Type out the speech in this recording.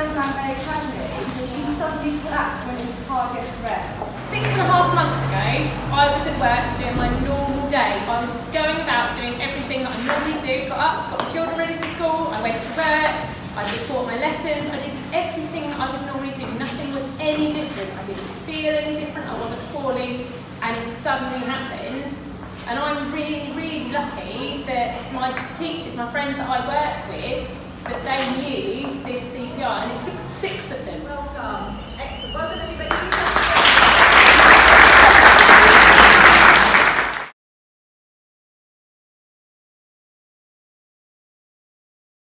going down very casually, and she suddenly collapsed and went into cardiac arrest. 6.5 months ago, I was at work doing my normal day. I was going about doing everything that I normally do. Got up, got my children ready for school, I went to work, I taught my lessons, I did everything that I would normally do. Nothing was any different. I didn't feel any different, I wasn't falling, and it suddenly happened. And I'm really, really lucky that my teachers, my friends that I work with, that they knew this CPR, and it took 6 of them. Well done.